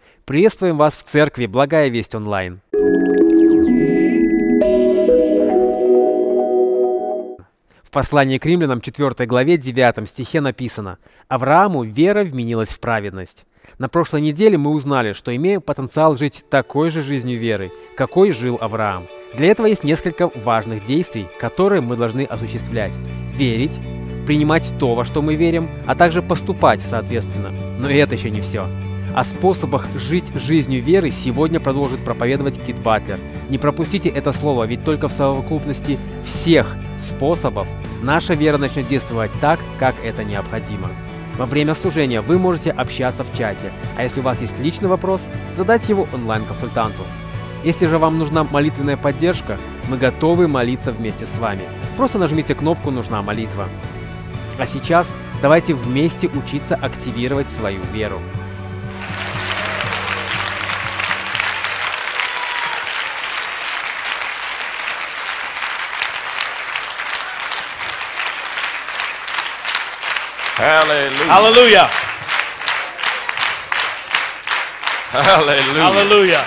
Приветствуем вас в церкви «Благая весть онлайн». В послании к Римлянам 4 главе 9 стихе написано: «Аврааму вера вменилась в праведность». На прошлой неделе мы узнали, что имеем потенциал жить такой же жизнью веры, какой жил Авраам. Для этого есть несколько важных действий, которые мы должны осуществлять. Верить, принимать то, во что мы верим, а также поступать соответственно. Но и это еще не все. О способах жить жизнью веры сегодня продолжит проповедовать Кит Батлер. Не пропустите это слово, ведь только в совокупности всех способов наша вера начнет действовать так, как это необходимо. Во время служения вы можете общаться в чате, а если у вас есть личный вопрос, задать его онлайн-консультанту. Если же вам нужна молитвенная поддержка, мы готовы молиться вместе с вами. Просто нажмите кнопку «Нужна молитва». А сейчас давайте вместе учиться активировать свою веру. Hallelujah. Hallelujah. Hallelujah.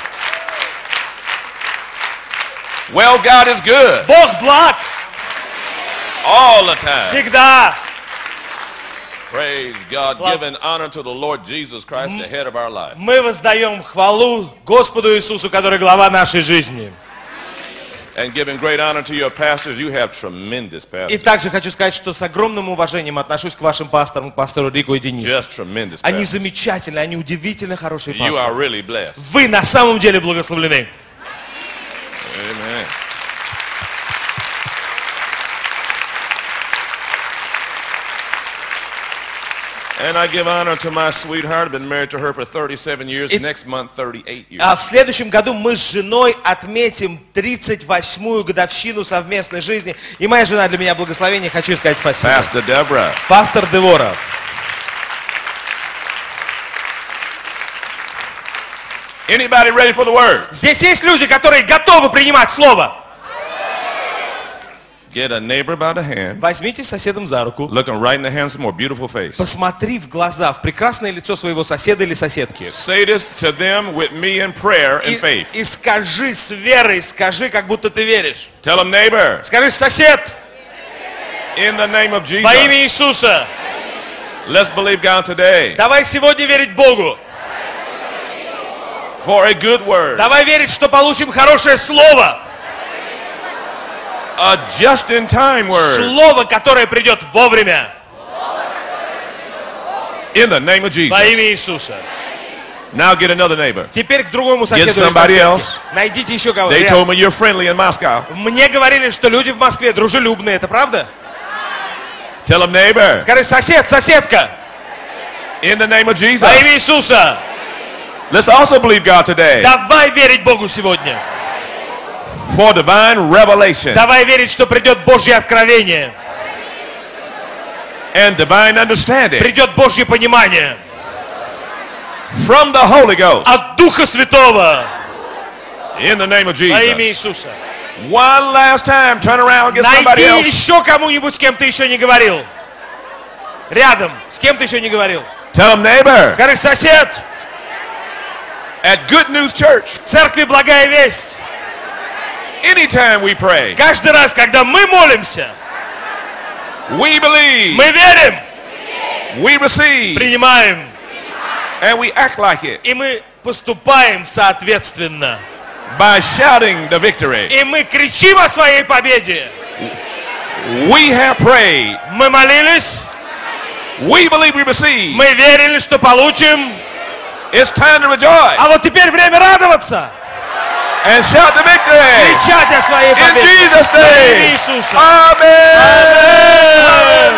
Well, God is good Бог благ all the time. всегда. Praise God. Слава- Giving honor to the Lord Jesus Christ, the head of our life. Мы воздаем хвалу Господу Иисусу, который глава нашей жизни. And giving great honor to your pastors. You have tremendous И pastors. также хочу сказать, что с огромным уважением отношусь к вашим пасторам, к пастору Рику и Денису. Just tremendous Они pastors. замечательные, они удивительно хорошие You are пасторы. really blessed. Вы на самом деле благословлены. Amen. And I give honor to my sweetheart. I've been married to her for 37 years. Next month, 38 years. А в следующем году мы с женой отметим 38-ю годовщину совместной жизни. И моя жена для меня благословение. Хочу сказать спасибо. Pastor Deborah. Пастор Девора. Anybody ready for the word? Здесь есть люди, которые готовы принимать слово. Get a neighbor by the hand. Возьмите соседом за руку. Looking right in the handsome or beautiful face. Посмотри в глаза, в прекрасное лицо своего соседа или соседки. Say this to them with me in prayer and faith. И скажи с верой, скажи, как будто ты веришь. Tell them, neighbor, Скажи, сосед, in the name of во имя Jesus, Иисуса, let's believe God today давай сегодня верить Богу. for a good word, Давай верить, что получим хорошее слово. a just-in-time word, Слово, которое придет вовремя. in the name of Jesus. Во имя Иисуса. Now get another neighbor. Теперь к другому соседу или somebody соседке. else. Найдите еще кого-то. They told me you're friendly in Moscow. Мне говорили, что люди в Москве дружелюбные. Это правда? Tell them, neighbor, Скажи, сосед, соседка, in the name of Jesus. во имя Иисуса. Let's also believe God today Давай верить Богу сегодня. for divine revelation Давай верить, что придет Божье откровение. and divine understanding Придет Божье понимание. from the Holy Ghost От Духа Святого. in the name of Во имя Jesus. Иисуса. One last time, turn around, get somebody Найди else. еще кому-нибудь, с кем ты еще не говорил. Рядом, с кем ты еще не говорил. Tell them, neighbor, Скажи, сосед, at Good News Church, в церкви Благая Весть. anytime we pray, Каждый раз, когда мы молимся, we believe, мы верим, we receive, принимаем, and we act like it и мы поступаем соответственно. by shouting the victory. И мы кричим о своей победе. We have prayed. Мы молились, We believe we receive. мы верили, что получим. It's time to rejoice А вот теперь время радоваться. and shout the victory. Кричать о своей In победе. Jesus' Во имя name. Иисуса. Amen.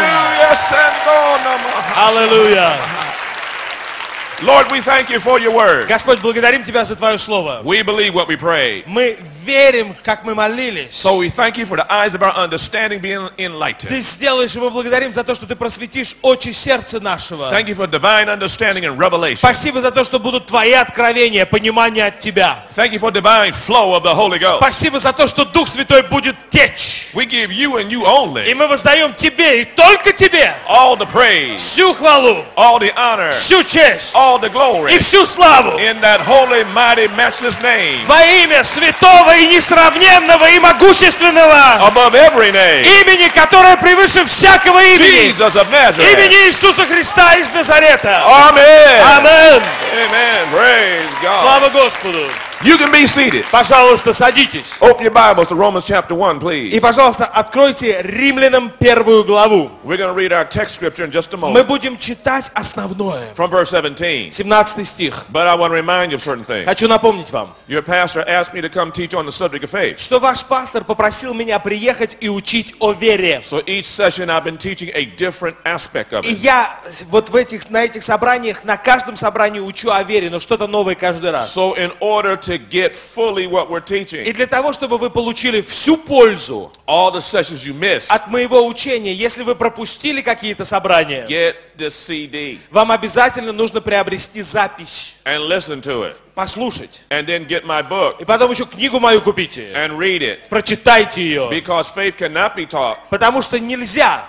Аллилуйя. Lord, we thank you for your word. Господь, благодарим Тебя за Твое Слово. We believe what we prayed. Мы верим, как мы молились. So we thank you for the eyes of our understanding being enlightened. Ты сделаешь, и мы благодарим за то, что Ты просветишь очи сердца нашего. Thank you for divine understanding and revelation. Спасибо за то, что будут Твои откровения, понимание от Тебя. Thank you for divine flow of the Holy Ghost. Спасибо за то, что Дух Святой будет течь. We give you and you И only мы воздаем Тебе, и только Тебе, all the praise, всю хвалу, all the honor, всю честь, all the glory и всю славу in that holy, mighty, matchless name во имя святого и несравненного и могущественного above every name, имени, которое превыше всякого имени, Jesus of Nazareth. имени Иисуса Христа из Назарета. Amen. Аминь. Amen. Praise God. Слава Господу. You can be seated. Пожалуйста, садитесь. Open your Bibles to Romans chapter 1, please. И, пожалуйста, откройте Римлянам 1 главу. We're going to read our text scripture in just a Мы moment будем читать основное. from verse 17. 17 стих. But I want to remind you of certain things. Хочу напомнить вам, Your pastor asked me to come teach on the subject of faith. что ваш пастор попросил меня приехать и учить о вере. So each session I've been teaching a different aspect of И it. я вот на этих собраниях, на каждом собрании учу о вере, но что-то новое каждый раз. So in order to get fully what we're teaching, И для того, чтобы вы получили всю пользу all the sessions you missed, от моего учения, если вы пропустили какие-то собрания, get the CD вам обязательно нужно приобрести запись, and listen to it. послушать. And then get my book И потом еще книгу мою купите. and read it. Прочитайте ее. Because faith cannot be taught Потому что нельзя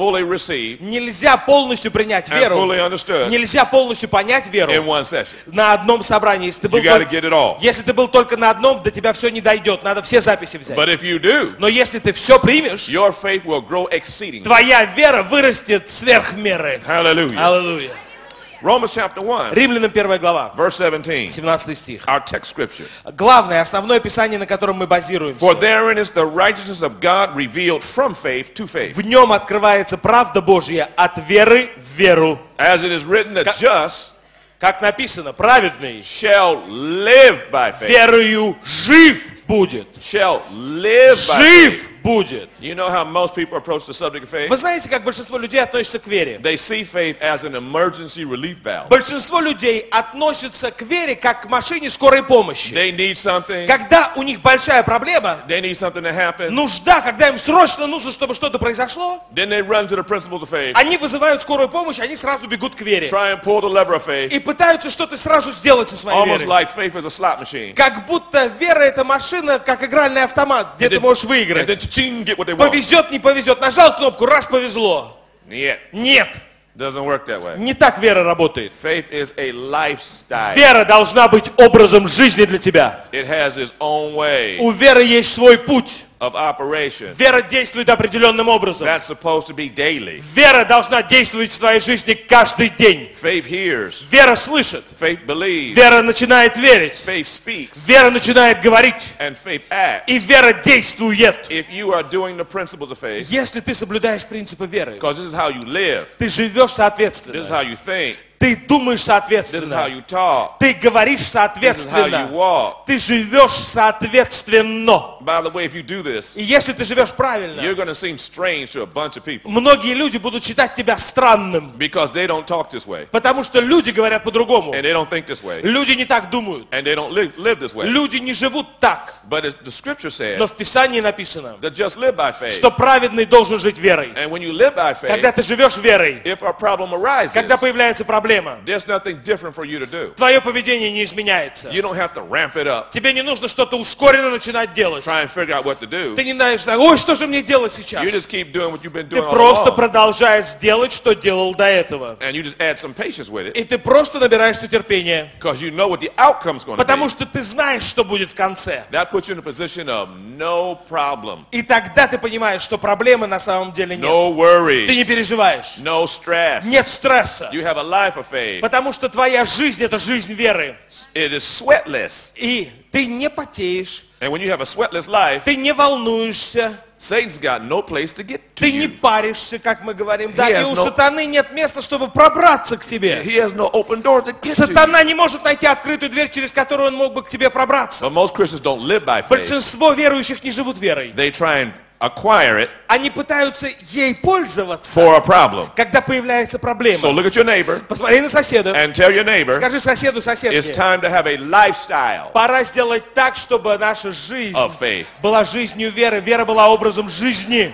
полностью принять and веру, fully understood нельзя полностью понять in веру one session. на одном собрании. Если ты был You got to get it all. если ты был только на одном, до тебя все не дойдет. Надо все записи взять. But if you do, Но если ты все примешь, your faith will grow exceedingly. твоя вера вырастет сверх меры. Hallelujah. Аллилуйя. Romans chapter 1, Римлянам 1 глава, verse 17, 17 стих. our text scripture. Главное, основное писание, на котором мы базируемся. For therein is the righteousness of God revealed from faith to faith. В нем открывается правда Божья от веры в веру. As it is written, the just Как написано, праведный shall live by faith. верою жив будет. Shall live by faith. Жив будет. You know how most people approach the subject of faith? Вы знаете, как большинство людей относятся к вере? They see faith as an emergency relief valve. Большинство людей относятся к вере как к машине скорой помощи. They need something. Когда у них большая проблема, They need something to happen. нужда, когда им срочно нужно, чтобы что-то произошло, Then they run to the principles of faith. они вызывают скорую помощь, они сразу бегут к вере. Try and pull the lever of faith. И пытаются что-то сразу сделать со своей Almost верой. like faith is a slot machine. Как будто вера это машина, как игральный автомат, где ты можешь And then выиграть. cha-ching, get what they want. Повезет, не повезет. Нажал кнопку, раз повезло. Yet, Нет, doesn't work that way. не так вера работает. Faith is a lifestyle. Вера должна быть образом жизни для тебя. It has its own way У веры есть свой путь. of operation. Вера действует определенным образом. That's supposed to be daily. Вера должна действовать в твоей жизни каждый день. Faith hears. Вера слышит. Faith believes. Вера начинает верить. Faith speaks. Вера начинает говорить. And faith acts. И вера действует. If you are doing the principles of faith, Если ты соблюдаешь принципы веры, because this is how you live, ты живешь this is соответственно. how you think, Ты думаешь this is how соответственно. you talk, Ты говоришь this is how you соответственно. walk. Ты живешь соответственно. By the way, if you do this, И если ты живешь you're правильно, going to seem strange to a bunch of people многие люди будут считать тебя странным. because they don't talk this way, Потому что люди говорят по-другому. and they don't think this way, Люди не так думают. and they don't live this way. Люди не живут так. But the scripture says Но в Писании написано, that just live by faith. что праведный должен жить верой. And when you live by Когда faith, ты живешь верой, if a problem arises, когда появляется проблема, there's nothing different for you to do. твое поведение не изменяется. You don't have to ramp it up, Тебе не нужно что-то ускоренно начинать делать. try and figure out what to do. Ты не знаешь, ой, что же мне делать сейчас? You just keep doing what you've been Ты doing all просто along. продолжаешь делать, что делал до этого. And you just add some patience with it И ты просто набираешься терпения. because you know what the outcome's going to Потому be. что ты знаешь, что будет в конце. That puts you in a position of no problem, И тогда ты понимаешь, что проблемы на самом деле нет. no Ты не worries, переживаешь. no stress. Нет стресса. You have a life of faith. Потому что твоя жизнь это жизнь веры. It is sweatless. И ты не потеешь, And when you have a sweatless life, ты не волнуешься, Satan's got no place to get to ты не you. паришься, как мы говорим. Да, has и у no- сатаны нет места, чтобы пробраться к тебе. He has no open door to get to you. Сатана не может найти открытую дверь, через которую он мог бы к тебе пробраться. But most Christians don't live by faith. Большинство верующих не живут верой. They try and acquire it Они пытаются ей пользоваться, for a problem. когда появляется So проблема. look at your neighbor Посмотри на соседа. and tell your neighbor Скажи соседу, it's соседке, time to have a lifestyle пора сделать так, чтобы наша жизнь of faith. была жизнью веры. Вера была образом жизни.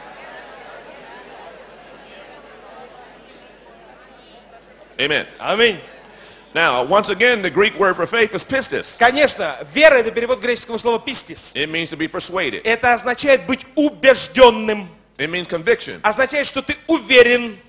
Amen. Аминь. Now, once again, the Greek word for faith is pistis. Конечно, вера это перевод греческого слова пистис. It means to be persuaded. Это означает быть убежденным. It means conviction. Означает, что ты уверен.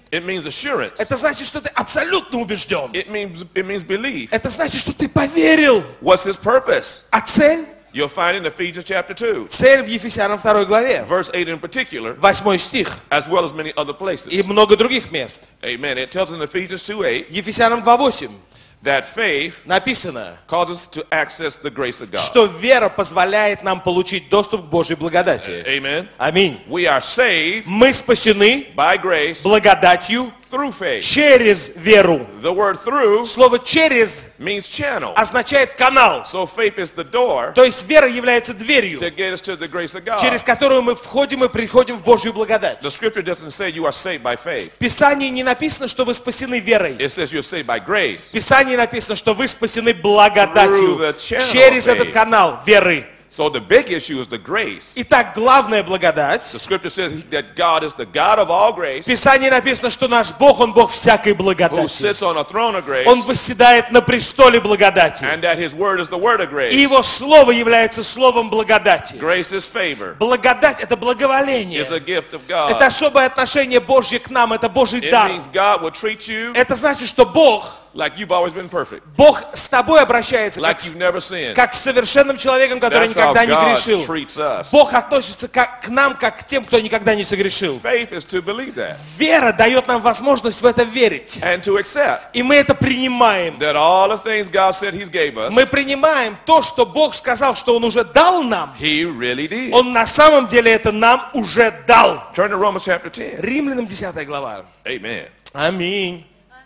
It means assurance. Это значит, что ты абсолютно убежден. It means belief. Это значит, что ты поверил. What's his purpose? А цель? You'll find it in Ephesians chapter 2. Цель в Ефесянам 2 главе. Verse 8 in particular, 8 стих. as well as many other places. И много других мест. Amen. It tells us in Ephesians 2:8 Ефесянам 2:8 that faith написано, causes us to access the grace of God. что вера позволяет нам получить доступ к Божьей благодати. Amen. Аминь. We are saved Мы спасены by grace благодатью through faith. через веру. The word through Слово «через» means channel. означает канал. So faith is the door То есть вера является дверью, to get us to the grace of God. через которую мы входим и приходим в Божью благодать. The scripture doesn't say you are saved by faith. В Писании не написано, что вы спасены верой. It says you're saved by grace. В Писании написано, что вы спасены благодатью Through the channel через of этот faith. канал веры. So the big issue is the grace. Итак, главная благодать. The scripture says that God is the God of all grace, В Писании написано, что наш Бог, Он Бог всякой who благодати. sits on a throne of grace, Он восседает на престоле благодати. and that his word is the word of И grace. Его Слово является Словом благодати. Grace is favor. Благодать – это благоволение. It's a gift of Это God. особое отношение Божье к нам, это Божий It дар. means God will treat you Это значит, что Бог like you've always been perfect, Бог с тобой обращается like you've never sinned. как с совершенным человеком, который That's how никогда не God грешил. treats us. Бог относится к нам, как к тем, кто никогда не согрешил. Faith is to believe that Вера дает нам возможность в это верить. and to accept И мы это принимаем. that all the things God said He gave us, Мы принимаем то, что Бог сказал, что Он уже дал нам. He really did. Он на самом деле это нам уже дал. Turn to Romans chapter 10. Римлянам 10 глава. Amen. Аминь.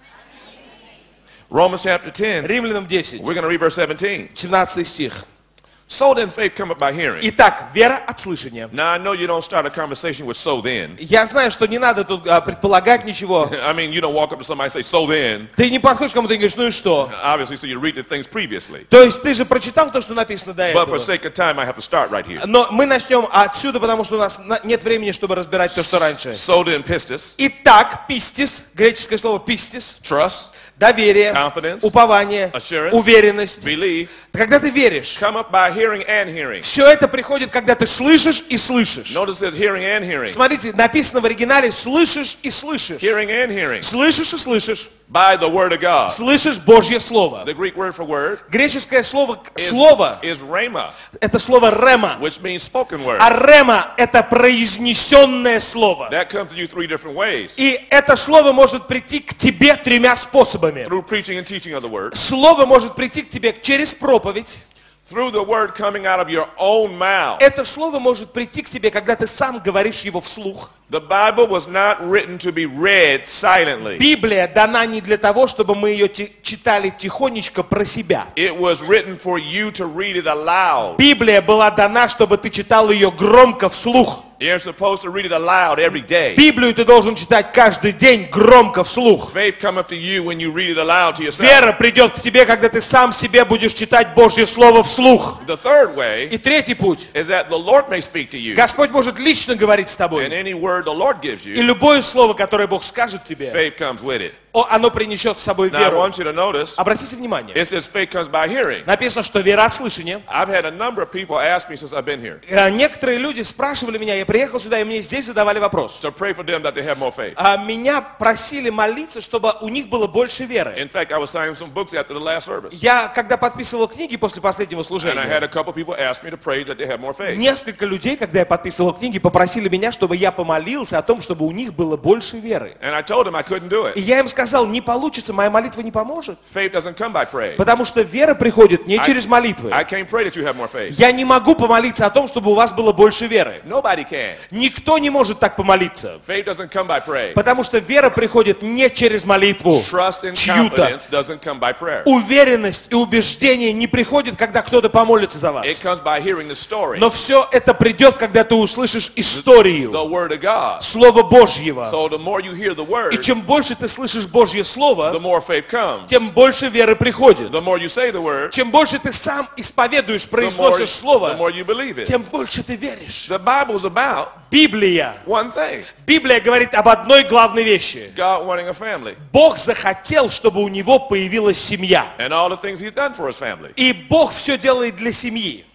Romans chapter 10. Римлянам 10. We're going to read verse 17. 17 стих. So then faith cometh by hearing. Итак, вера от слышания. Now I know you don't start a conversation with so then. Я знаю, что не надо тут предполагать ничего. I mean, you don't walk up to somebody and say, so then. Ты не подходишь к кому-то и говоришь, ну и что? Obviously, so you read the things previously. То есть ты же прочитал то, что написано до But for этого. sake of time, I have to start right here. Но мы начнем отсюда, потому что у нас нет времени, чтобы разбирать то, что раньше. So then pistis, Итак, пистис, греческое слово пистис, trust, доверие, confidence, упование, assurance, уверенность. belief, Когда ты веришь, come up by hearing and hearing. все это приходит, когда ты слышишь и слышишь. Notice that hearing and hearing. Смотрите, написано в оригинале «слышишь и слышишь». Hearing and hearing. Слышишь и слышишь. By the word of God. Слышишь Божье Слово. The Greek word for word Греческое слово «слово» is rhema, — это слово «рема». which means spoken word. А «рема» — это произнесенное слово. That comes to you three different ways. И это слово может прийти к тебе тремя способами. Through preaching and teaching of the word. Слово может прийти к тебе через проповедь. Through the word coming out of your own mouth. Это слово может прийти к тебе, когда ты сам говоришь его вслух. The Bible was not written to be read silently. Библия дана не для того, чтобы мы ее читали тихонечко про себя. It was written for you to read it aloud. Библия была дана, чтобы ты читал ее громко вслух. You're supposed to read it aloud every day. Библию ты должен читать каждый день громко вслух. Faith come up to you when you read it aloud to yourself. Вера придет к тебе, когда ты сам себе будешь читать Божье Слово вслух. The third way И третий путь. is that the Lord may speak to you. Господь может лично говорить с тобой. And any word the Lord gives И you, любое слово, которое Бог скажет тебе, faith comes with it. оно принесет с собой Now I веру. want you to notice, Обратите внимание. it says faith comes by hearing. Написано, что вера от слышания. I've had a number of people ask me since I've been here Некоторые люди спрашивали меня, я приехал сюда, и мне здесь задавали вопрос. to pray for them that they have more faith. Меня просили молиться, чтобы у них было больше веры. In fact, I was signing some books after the last service. Я, когда подписывал книги после последнего And I had служения, a couple people ask me to pray that they have more faith. несколько людей, когда я подписывал книги, попросили меня, чтобы я помолился о том, чтобы у них было больше веры. And I told them I couldn't do И it. я им сказал, не получится, моя молитва не поможет. Faith doesn't come by prayer. Потому что вера приходит не через молитвы. I can't pray that you have more faith. Я не могу помолиться о том, чтобы у вас было больше веры. Nobody can. Никто не может так помолиться. Faith doesn't come by prayer. Потому что вера приходит не через молитву. Trust and Чью-то. confidence doesn't come by prayer. Уверенность и убеждение не приходит, когда кто-то помолится за вас. It comes by hearing the story, Но все это придет, когда ты услышишь the историю, word of God. Слово Божьего. So the more you hear the И word, чем больше ты слышишь Божье Слово, the more faith comes. тем больше веры приходит. The more you say the word, Чем больше ты сам исповедуешь, the произносишь Слово, more you believe it. тем больше ты веришь. The Bible's about Библия. one thing. Библия говорит об одной главной вещи. God wanting a family. Бог захотел, чтобы у него появилась семья. And all the things he's done for his family. И Бог все делает для семьи.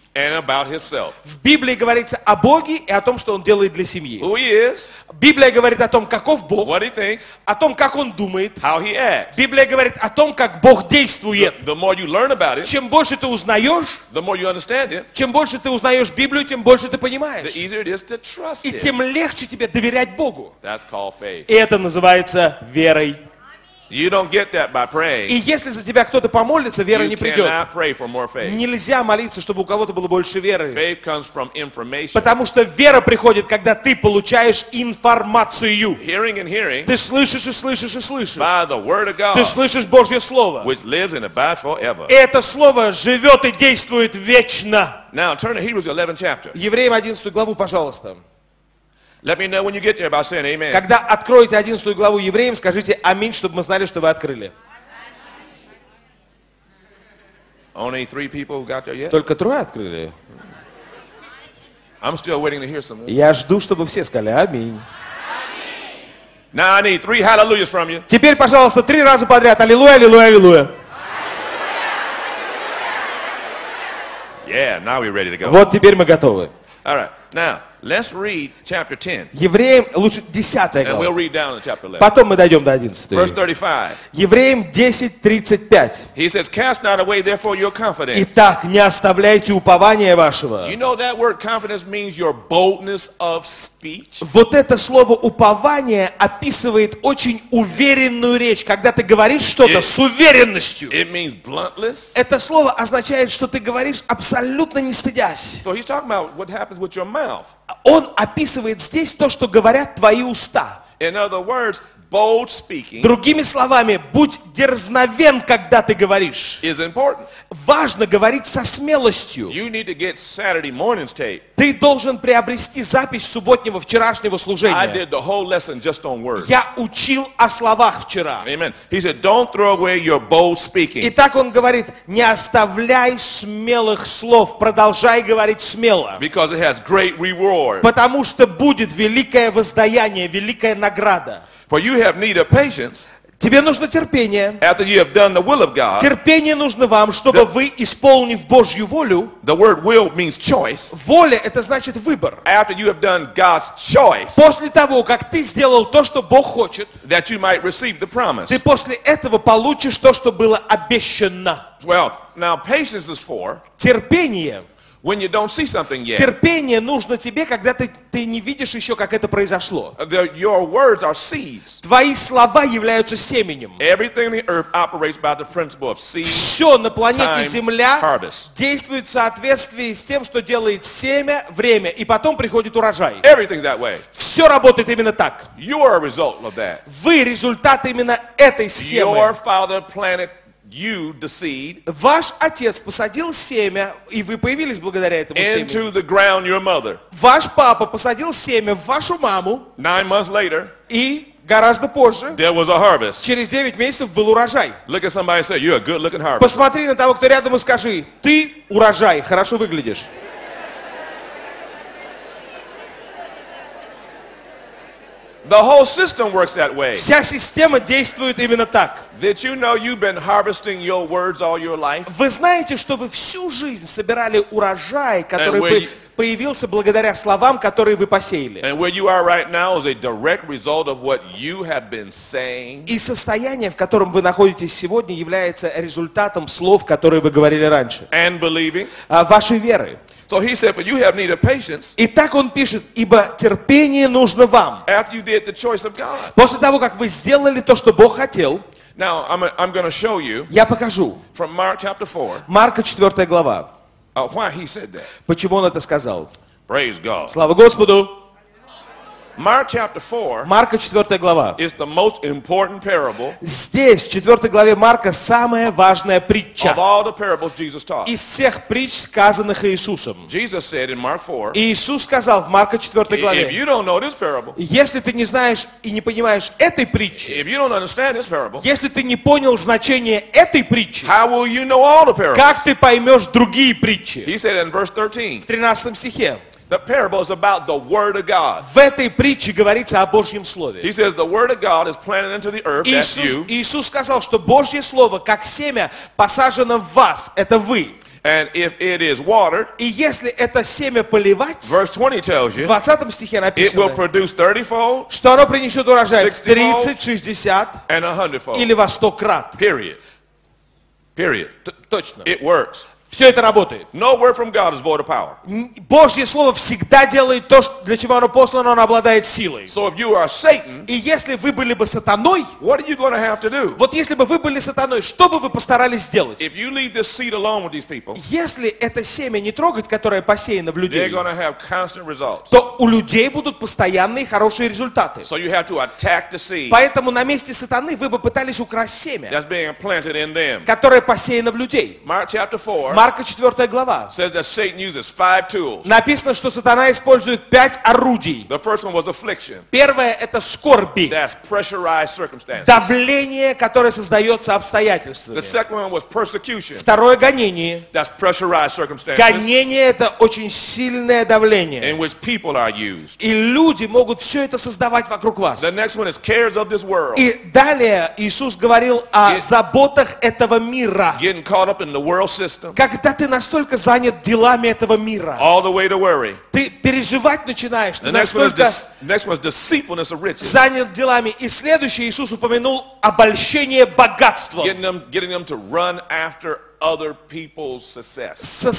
and about himself. В Библии говорится о Боге и о том, что Он делает для семьи. Who he is, Библия говорит о том, каков Бог, what he thinks, о том, как Он думает. how he acts. Библия говорит о том, как Бог действует. The more you learn about it, Чем больше ты узнаешь, the more you understand it, чем больше ты узнаешь Библию, тем больше ты the понимаешь. easier it is to trust И him. тем легче тебе доверять Богу. That's called faith. И это называется верой. You don't get that by И praying. если за тебя кто-то помолится, вера You не придет. cannot pray for more faith. Нельзя молиться, чтобы у кого-то было больше веры. Faith comes from information. Потому что вера приходит, когда ты получаешь информацию. Hearing and hearing Ты слышишь и слышишь и слышишь. by the word of Ты God, слышишь Божье Слово. which lives and abides forever. И это Слово живет и действует вечно. Now turn to Hebrews 11 chapter. Евреям 11 главу, пожалуйста. Let me know when you get there by saying amen. Когда откроете 11 главу Евреям, скажите аминь, чтобы мы знали, что вы открыли. Only 3 people who got there yet? Только 3 открыли. I'm still waiting to hear some. Я жду, чтобы все сказали аминь. Now I need 3 hallelujahs from you. Теперь, пожалуйста, 3 раза подряд. Аллилуйя, аллилуйя, аллилуйя. Yeah, now we're ready to go. Вот теперь мы готовы. All right. Now, let's read chapter 10. Евреям, лучше 10 And we'll глава. read down to chapter 11. Потом мы дойдем до 11. Verse 35. Евреям 10:35. He says, cast not away therefore your confidence. Итак, не оставляйте упования вашего. You know that word confidence means your boldness of speech. Вот это слово упование описывает очень уверенную речь, когда ты говоришь что-то с уверенностью. It means bluntness. Это слово означает, что ты говоришь абсолютно не стыдясь. So he's talking about what happens with your mouth. Он описывает здесь то, что говорят твои уста. In other words, bold speaking Другими словами, будь дерзновен, когда ты говоришь. is important. Важно говорить со смелостью. You need to get Saturday morning's tape. Ты должен приобрести запись субботнего вчерашнего I служения. did the whole lesson just on words. Я учил о словах вчера. Amen. He said, don't throw away your bold speaking. Итак, он говорит, не оставляй смелых слов, продолжай говорить смело. Because it has great reward. Потому что будет великое воздаяние, великая награда. For you have need of patience Тебе нужно терпение. after you have done the will of God. Терпение нужно вам, чтобы вы, исполнив Божью волю, The word will means choice. воля – это значит выбор. After you have done God's choice, После того, как ты сделал то, что Бог хочет, that you might receive the promise. ты после этого получишь то, что было обещано. Well, now patience is for Терпение. when you don't see something yet. Терпение нужно тебе, когда ты не видишь еще, как это произошло. Your words are seeds. Твои слова являются семенем. Everything on the earth operates by the principle of seed. Все на планете Time, Земля harvest. действует в соответствии с тем, что делает семя, время, и потом приходит урожай. Everything's that way. Все работает именно так. You are a result of that. Вы результат именно этой схемы. Your father planted you, the seed, Ваш отец посадил семя, и вы появились благодаря этому семени. into the ground your mother. Ваш папа посадил семя в вашу маму, 9 months later, и гораздо позже, there was a harvest. через 9 месяцев, был урожай. Look at somebody and say, you're a good looking harvest. Посмотри на того, кто рядом, и скажи, ты урожай, хорошо выглядишь. The whole system works that way. Вся система действует именно так. Did you know you've been harvesting your words all your life? Вы знаете, что вы всю жизнь собирали урожай, который where you- появился благодаря словам, которые вы посеяли. And where you are right now is a direct result of what you have been saying. И состояние, в котором вы находитесь сегодня, является результатом слов, которые вы говорили раньше. And believing. Вашей веры. So he said, for you have need of patience И так он пишет, ибо терпение нужно вам. after you did the choice of God. После того, как вы сделали то, что Бог хотел, Now, I'm going to show you я покажу. from Mark chapter 4 Марка 4 глава. why he said that. Почему он это сказал? Praise God. Слава Господу! Mark chapter 4 Марка 4 глава. is the most important parable Здесь, в 4 главе Марка, самая важная притча of all the parables Jesus taught. из всех притч, сказанных Иисусом. Jesus said in Mark 4, И Иисус сказал в Марка 4 if главе, you don't know this parable, если ты не знаешь и не понимаешь этой притчи, if you don't understand this parable, если ты не понял значение этой притчи, how will you know all the parables? как ты поймешь другие притчи? He said in verse 13, В 13 стихе. the parable is about the Word of God. В этой притче говорится о Божьем Слове. He says the Word of God is planted into the earth, that's you, Иисус сказал, что Божье Слово, как семя, посажено в вас, это вы. And if it is watered, И если это семя поливать, verse 20 tells в you, 20 стихе it will написано, produce 30-fold что оно принесет урожай в 60-fold 30, 60 and 100-fold. или во 100 крат. Period. Period. Точно. It works. Все это работает. No word from God is void of power. Божье Слово всегда делает то, для чего оно послано, оно обладает силой. So if you are Satan, И если вы были бы сатаной, what are you going to have to do? вот если бы вы были сатаной, что бы вы постарались сделать? If you leave this seed alone with these people, Если это семя не трогать, которое посеяно в they're людей, going to have constant results. то у людей будут постоянные хорошие результаты. So you have to attack the seed Поэтому на месте сатаны вы бы пытались украсть семя, that's being planted in them. которое посеяно в людей. Mark chapter 4 Марка 4 глава. says that Satan uses 5 tools. Написано, что сатана использует 5 орудий. The first one was affliction. Первое – это скорби, That's pressurized circumstances. давление, которое создается обстоятельствами. The second one was persecution. Второе – гонение. That's pressurized circumstances Гонение – это очень сильное давление. in which people are used. И люди могут все это создавать вокруг вас. The next one is cares of this world. И далее Иисус говорил о заботах этого мира. Getting caught up in the world system. Когда ты настолько занят делами этого мира, All the way to worry. ты переживать начинаешь, ты The next one настолько is deceitfulness of riches. занят делами. И следующее Иисус упомянул обольщение богатством. Getting them to run after other people's success.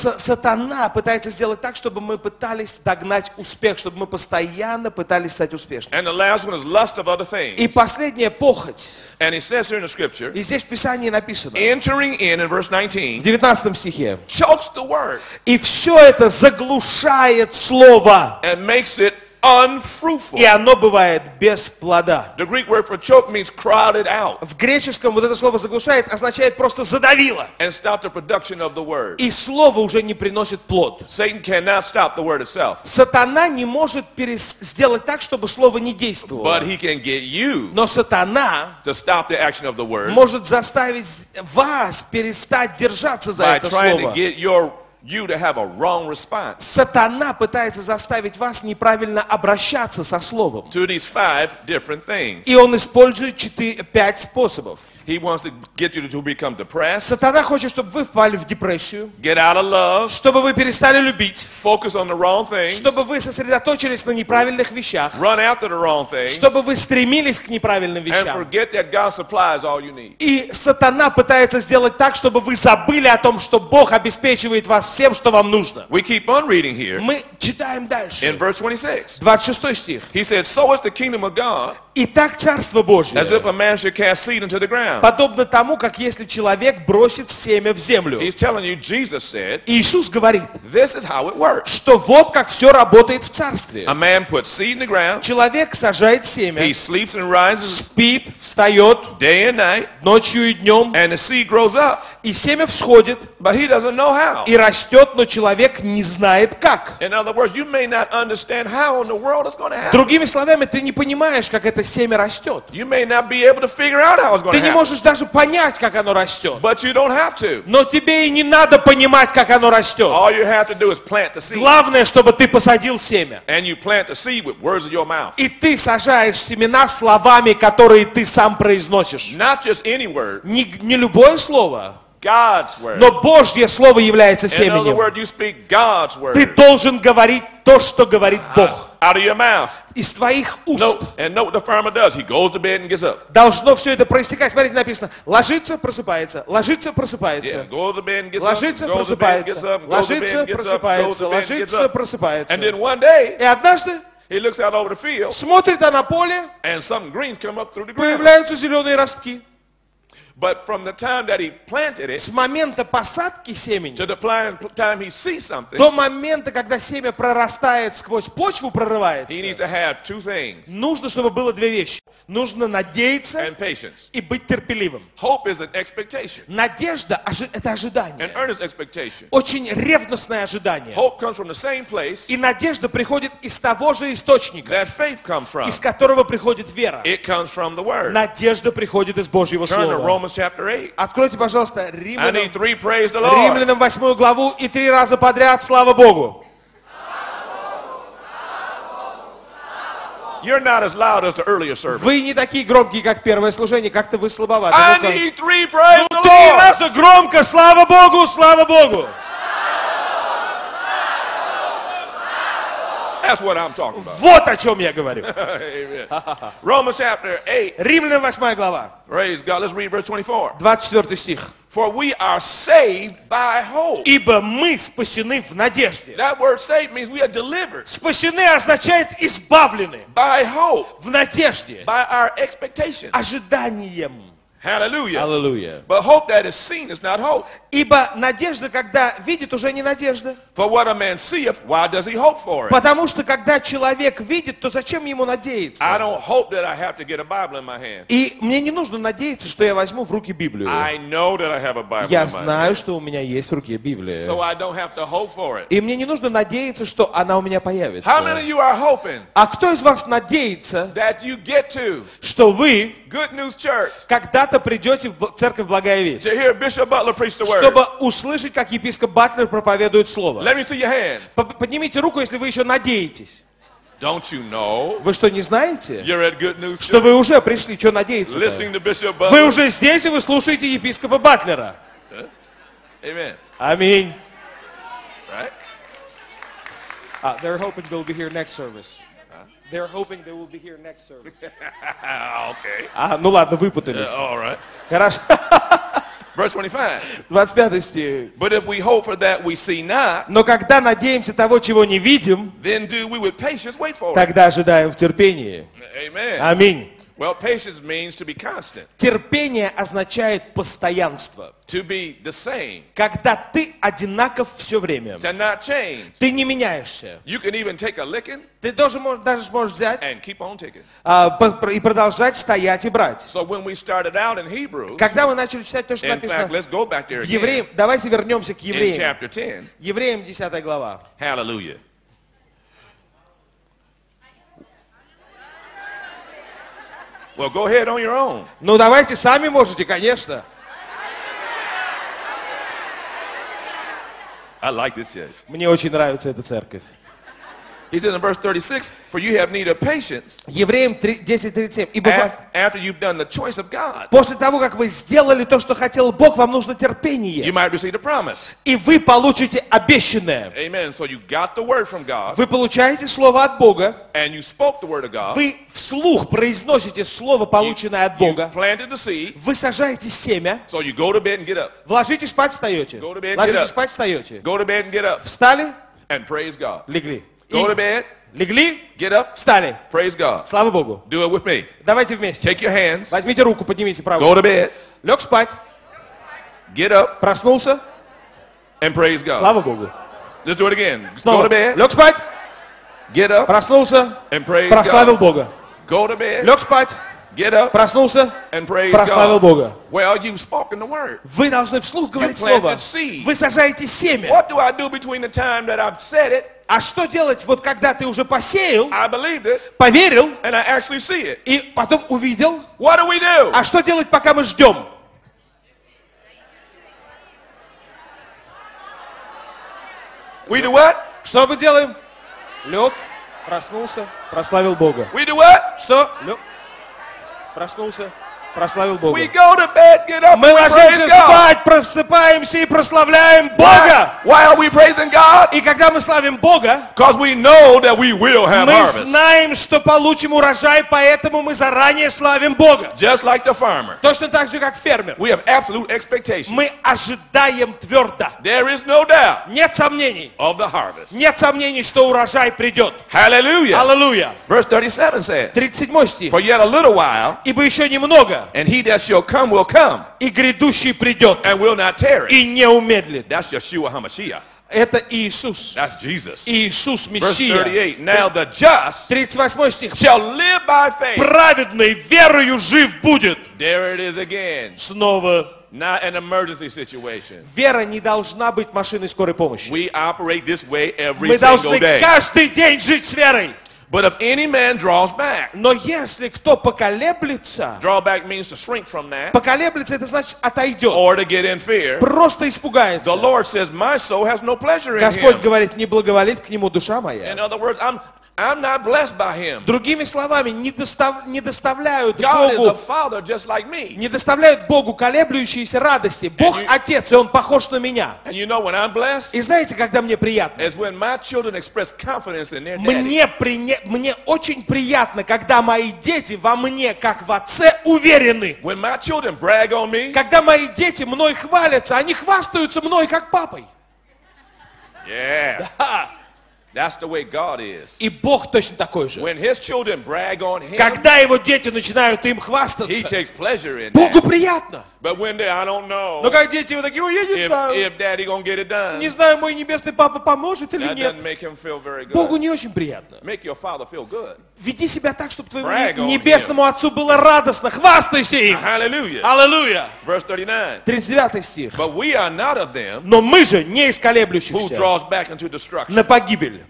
Сатана пытается сделать так, чтобы мы пытались догнать успех, чтобы мы постоянно пытались стать успешными. And the last one is lust of other things. И последнее — похоть. And it says here in the scripture, И здесь в Писании написано, entering in verse в 19, 19 стихе, chokes the word и все это заглушает слово, and makes it unfruitful. и оно бывает без плода. The Greek word for choke means crowded out В греческом вот это слово «заглушает» означает просто «задавило». and stop the production of the word. И слово уже не приносит плод. Satan cannot stop the word itself, Сатана не может сделать так, чтобы слово не действовало. but he can get you Но сатана to stop the action of the word может заставить вас перестать держаться за by это trying to слово. get you to have a wrong response Сатана пытается заставить вас неправильно обращаться со словом. to these 5 different things. И он использует 5 способов. He wants to get you to become depressed, Сатана хочет, чтобы вы впали в депрессию, get out of love, чтобы вы перестали любить, focus on the wrong things, чтобы вы сосредоточились на неправильных вещах, run after the wrong things, чтобы вы стремились к неправильным and вещам. forget that God supplies all you need. И сатана пытается сделать так, чтобы вы забыли о том, что Бог обеспечивает вас всем, что вам нужно. We keep on reading here Мы читаем in дальше. verse 26. 26 стих. He said, so is the kingdom of God, Итак, Царство Божье as if a man should cast seed into the ground. подобно тому, как если человек бросит семя в землю. He's telling you, Jesus said, Иисус говорит, this is how it works. что вот как все работает в Царстве. A man puts seed in the ground, Человек сажает семя, he sleeps and rises спит, встает day and night, ночью и днем, and the seed grows up, и семя всходит, but he doesn't know how. и растет, но человек не знает как. In other words, you may not understand how in the world it's going to happen. Другими словами, ты не понимаешь, как это семя растет. You may not be able to figure out how it's going Ты to не happen, можешь даже понять, как оно растет. but you don't have to. Но тебе и не надо понимать, как оно растет. All you have to do is plant the seed, Главное, чтобы ты посадил семя. and you plant the seed with words of your mouth. И ты сажаешь семена словами, которые ты сам произносишь. Not just any word, Не любое слово, God's word. но Божье слово является In other семенем. words, you speak God's Ты word должен говорить то, что говорит Бог. out of your mouth. Из твоих уст. Note what the farmer does. He goes to bed and gets up. Должно все это проистекать. Смотрите, написано, ложится, просыпается, ложится, просыпается. Yeah, goes to bed and gets Ложится, up, goes to bed and gets просыпается, up, goes to bed ложится, and gets up, goes просыпается, to bed and gets ложится, up. просыпается. And then one day, И однажды he looks out over the field, смотрит она на поле, and some greens come up through the ground. появляются зеленые ростки. But from the time that he planted it С момента посадки семени to the time he sees something, до момента, когда семя прорастает сквозь почву, he needs прорывается, to have 2 things, нужно, чтобы было 2 вещи. Нужно надеяться and patience. и быть терпеливым. Hope is an expectation, Надежда – это an ожидание. earnest expectation. Очень ревностное ожидание. Hope comes from the same place И надежда приходит из того же источника, that faith comes from. из которого приходит вера. It comes from the Word. Надежда приходит из Божьего Turn to Слова. Romans chapter 8. Откройте, пожалуйста, I Римлянам, need 3 praise the Lord. Римлянам 8 главу и 3 раза подряд «Слава Богу». You're not as loud as the earlier service. Вы не такие громкие, как первое служение, как-то вы слабоваты. I Ну-ка. need 3 praise the 3 Lord. раза громко «Слава Богу! Слава Богу!» That's what I'm talking about. Вот о чем я говорю. Amen. Romans chapter 8. Римлянам 8 глава, Praise God. Let's read verse 24. 24 стих. For we are saved by hope. Ибо мы спасены в надежде. That word saved means we are delivered. Спасены означает избавлены. By hope. В надежде. By our expectation. Ожиданием. Hallelujah. Аллилуйя. But hope that is seen is not hope. Ибо надежда, когда видит, уже не надежда. For what a man seeth, why does he hope for it? Потому что когда человек видит, то зачем ему надеяться? I don't hope that I have to get a Bible in my hand. И мне не нужно надеяться, что я возьму в руки Библию. I know that I have a Bible Я in my знаю, hand. что у меня есть в руке Библия. So I don't have to hope for it. И мне не нужно надеяться, что она у меня появится. How many of you are hoping А кто из вас надеется, that you get to что вы Good News Church когда-то придете в церковь Благая Весть, to hear Bishop Butler preach the word? чтобы услышать, как епископ Батлер проповедует Слово? Let me see your hands. Поднимите руку, если вы еще надеетесь. Don't you know Вы что, не знаете, you're at Good News что Church вы уже пришли? Что надеяться? listening to Bishop Вы Butler? уже здесь, и вы слушаете епископа Батлера. Amen. Аминь. Right? They're hoping they'll be here next service. They're hoping they will be here next service. Okay. Ну ладно, выпутались. All right. Хорошо. Verse 25. 25 стих. But if we hope for that we see not, Но когда надеемся того, чего не видим, then do we with patience wait for it. тогда ожидаем в терпении. Amen. Аминь. Well, patience means to be constant, Терпение означает постоянство. to be the same, Когда ты одинаков все время. to not change. Ты не меняешься. You can even take a licking Ты даже сможешь взять and keep on ticking. и продолжать стоять и брать. So when we started out in Hebrews, Когда мы начали читать то, что in fact, написано let's go back there в again Евреям, давайте вернемся к in Евреям. chapter 10. Евреям 10 глава. Hallelujah. Well, go ahead on your own. Ну давайте сами можете, конечно. I like this church. Мне очень нравится эта церковь. He says in verse 36, for you have need of patience Евреям 10:37. Ибо after you've done the choice of God. после того, как вы сделали то, что хотел Бог, вам нужно You терпение. might receive the promise. И вы получите обещанное. Amen. So you got the word from God Вы получаете слово от Бога. and you spoke the word of God. Вы вслух произносите слово, полученное от You Бога. planted the seed. Вы сажаете семя. So you go to bed and get up. Ложитесь спать, встаете. Go to bed, get Ложитесь up. спать, встаете. Go to bed and get up Встали, and praise God. легли. Go to bed, Легли, get up, встали. praise God. Слава Богу. Do it with me. Давайте вместе. Take your hands, Возьмите руку, поднимите go правую. to bed, Лег спать, get up, проснулся. and praise God. Слава Богу. Let's do it again. Go Снова. to bed, Лег спать, get up, проснулся, and praise прославил God. Бога. Go to bed, Лег спать, get up, проснулся, and praise прославил God. Бога. Well, you've spoken the word. Вы должны вслух говорить planted слово. seed. Вы сажаете семя. What do I do between the time that I've said it, А что делать, вот когда ты уже посеял, I believed it, поверил and I actually see it? и потом увидел? What do we do? А что делать, пока мы ждем? We do what? Что мы делаем? Лег, проснулся, прославил Бога. We do what? Что? Лег, проснулся, прославил Бога. We go to bed, get up, Мы and we praise ложимся God. спать, просыпаемся и прославляем Бога. Why are we praising God? И когда мы славим Бога, Because we know that we will have мы harvest. знаем, что получим урожай, поэтому мы заранее славим Бога. Just like the farmer. Точно так же, как фермер. We have absolute expectation. Мы ожидаем твердо. There is no doubt Нет сомнений. of the harvest. Нет сомнений, что урожай придет. Hallelujah. Аллилуйя. Verse 37 says, 37 стих. for yet a little while, Ибо еще немного, and he that shall come will come, и грядущий придет, and will not tarry. и не умедлит. That's Yeshua HaMashiach. Это Иисус. That's Jesus. Иисус Verse Мессия. 38, now the just 38 стих. shall live by faith. Праведный верою жив будет. There it is again. Снова. Not an emergency situation. Вера не должна быть машиной скорой помощи. We operate this way every Мы single должны day. каждый день жить с верой. But if any man draws back, Но если кто поколеблется, draw back means to shrink from that, поколеблется, это значит отойдет. or to get in fear. Просто испугается. The Lord says, my soul has no pleasure in Господь him. говорит, не благоволит к нему душа моя. In other words, I'm I'm not blessed by him. Другими словами, не доставляют God is a Богу, father just like me. не доставляют Богу колеблющиеся радости. Бог Отец, и Он похож на меня. And you know when I'm blessed? И знаете, когда мне приятно? Is when my children express confidence in their daddy. Мне очень приятно, когда мои дети во мне, как в Отце, уверены. When my children brag on me. Когда мои дети мной хвалятся, они хвастаются мной, как папой. Yeah. Да. That's the way God is. И Бог точно такой же. When his children brag on him, Когда его дети начинают им he хвастаться, takes pleasure in Богу that. приятно. But when they, I don't know Но как дети вы такие, ой, я не знаю. if daddy gonna get it done, Не знаю, мой небесный папа поможет или that нет. doesn't make him feel very Богу good. не очень приятно. Make your father feel good. Веди себя так, чтобы твоему Brag on небесному Отцу было радостно. Хвастайся им. Hallelujah. Аллилуйя. Verse 39. 39 стих. But we are not of them Но мы же не из who колеблющихся draws back into destruction, на погибель.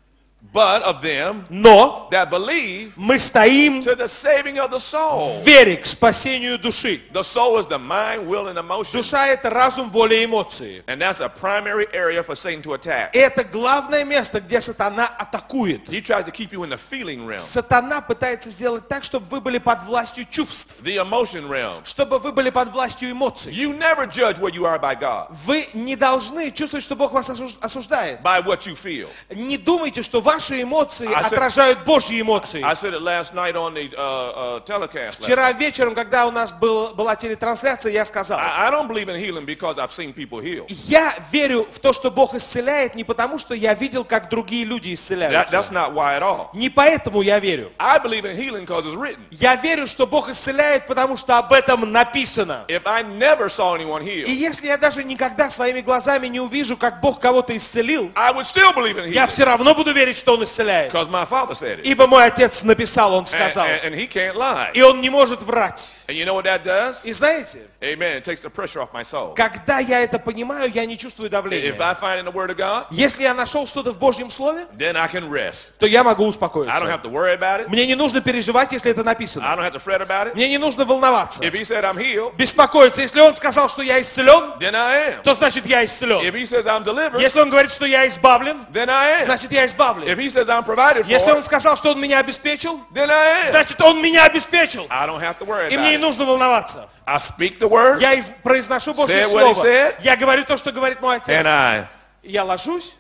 but of them Но that believe мы стоим to the saving of the soul. в вере к спасению души. The soul is the mind, will, and emotion. Душа — это разум, воля и эмоции. And that's a primary area for Satan to attack. Это главное место, где сатана атакует. He tries to keep you in the feeling realm, Сатана пытается сделать так, чтобы вы были под властью чувств, the emotion realm. чтобы вы были под властью эмоций. You never judge where you are by God, Вы не должны чувствовать, что Бог вас осуждает. by what you feel. Не думайте, что ваши эмоции I said- отражают Божьи эмоции. I said it last night on the telecast. Вчера вечером, когда у нас была телетрансляция, я сказал, I don't believe in healing because I've seen people heal. я верю в то, что Бог исцеляет, не потому, что я видел, как другие люди That's исцеляются. not why at all. Не поэтому я верю. I believe in healing because it's written. Я верю, что Бог исцеляет, потому что об этом написано. If I never saw anyone И heal, если я даже никогда своими глазами не увижу, как Бог кого-то исцелил, I would still believe in я healing все равно буду верить, что Он исцеляет. because my father said it. Ибо мой Отец написал, Он сказал. And he can't lie. И Он не может врать. And you know what that does? И знаете, Amen. It takes the pressure off my soul. когда я это понимаю, я не чувствую If давления. I find in the Word of God, Если я нашел что-то в Божьем Слове, then I can rest. то я могу I don't успокоиться. have to worry about it. Мне не нужно переживать, если это I написано. don't have to fret about it. Мне не нужно волноваться. If he said I'm healed, Беспокоиться. Если Он сказал, что я исцелен, then I am. то значит я If исцелен. he says I'm delivered, Если Он говорит, что я избавлен, then I am. значит я If избавлен. he says I'm provided Если Он for, сказал, что Он меня обеспечил, then I am. значит Он меня обеспечил. I don't have to worry И мне не about it. нужно волноваться. I speak the word, Я произношу Божье Say what he Слово. said. Я говорю то, что говорит мой and Отец. I. Я ложусь,